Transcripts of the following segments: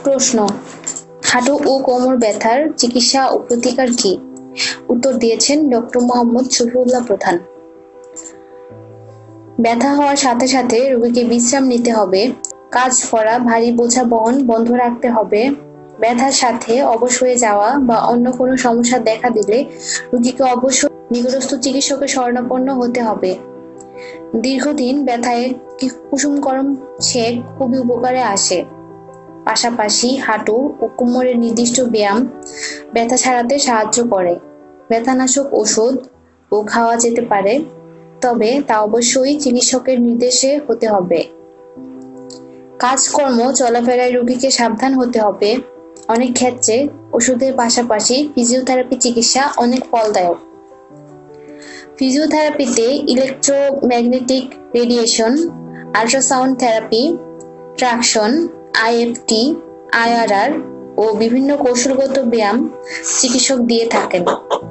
প্রশ্ন, হাঁটু ও কোমর ব্যথার চিকিৎসা ও প্রতিকার কি? উত্তর দিয়েছেন ডক্টর মোহাম্মদ শফিউল্লাহ প্রধান। ব্যথা হওয়ার সাথে সাথে রোগীকে বিশ্রাম নিতে হবে, কাজ করা ভারী বোঝা বহন বন্ধ রাখতে হবে। ব্যথার সাথে অবশ হয়ে যাওয়া বা অন্য কোনো সমস্যা দেখা দিলে রোগীকে অবশ্যই নিকটস্থ চিকিৎসকের শরণাপন্ন হতে হবে। দীর্ঘদিন ব্যথায় কুসুম গরম সেক খুবই উপকারে আসে। পাশাপাশি হাঁটু ও কোমরের নির্দিষ্ট ব্যায়াম ব্যথা সারাতে সাহায্য করে। ব্যথানাশক ওষুধ ও খাওয়া যেতে পারে, তবে তা অবশ্যই চিকিৎসকের নির্দেশে হতে হবে। কাজকর্ম চলাফেরায় রোগীকে সাবধান হতে হবে। অনেক ক্ষেত্রে ওষুধের পাশাপাশি ফিজিওথেরাপি চিকিৎসা অনেক ফলদায়ক। ফিজিওথেরাপিতে electromagnetic radiation, ultrasound therapy, traction, IFT, IRR ও বিভিন্ন কৌশলগত ব্যায়াম চিকিৎসক দিয়ে থাকেন।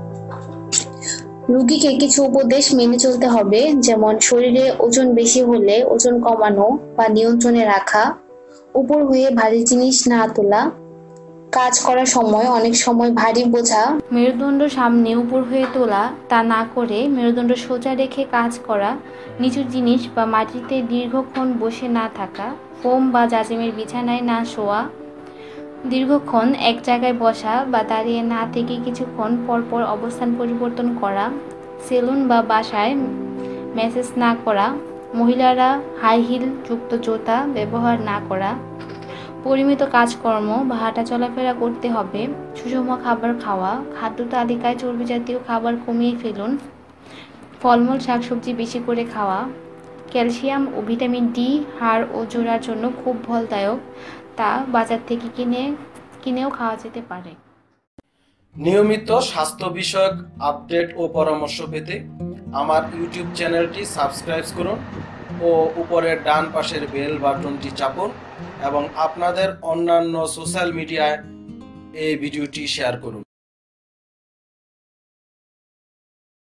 রোগীকে কিছু উপদেশ মেনে চলতে হবে, যেমন শরীরে ওজন বেশি হলে ওজন কমানো বা নিয়ন্ত্রণে রাখা, উপর হয়ে ভারী জিনিস না তোলা, কাজ করার সময় অনেক সময় ভারী বোঝা মেরুদণ্ড সামনে উপর হয়ে তোলা তা না করে মেরুদণ্ড সোজা রেখে কাজ করা, নিচু জিনিস বা মাটিতে দীর্ঘক্ষণ বসে না থাকা, ফোম বা জাজিমের বিছানায় না শোয়া, দীর্ঘক্ষণ এক জায়গায় বসা বা দাঁড়িয়ে না থেকে কিছুক্ষণ পরপর অবস্থান পরিবর্তন করা, সেলুন বা বাসায় ম্যাসেজ না করা, মহিলারা হাই হিল যুক্ত জুতা ব্যবহার না করা, পরিমিত কাজকর্ম বা হাঁটা চলাফেরা করতে হবে, সুষম খাবার খাওয়া, খাদ্য তালিকায় চর্বি জাতীয় খাবার কমিয়ে ফেলুন, ফলমূল শাকসবজি বেশি করে খাওয়া, ক্যালসিয়াম ও ভিটামিন ডি হাড় ও জোড়ার জন্য খুব ফলদায়ক, তা বাজার থেকে কিনেও খাওয়া যেতে পারে। নিয়মিত স্বাস্থ্য বিষয়ক আপডেট ও পরামর্শ পেতে আমার ইউটিউব চ্যানেলটি সাবস্ক্রাইব করুন ও উপরের ডান পাশের বেল বাটনটি চাপুন এবং আপনাদের অন্যান্য সোশ্যাল মিডিয়ায় এই ভিডিওটি শেয়ার করুন।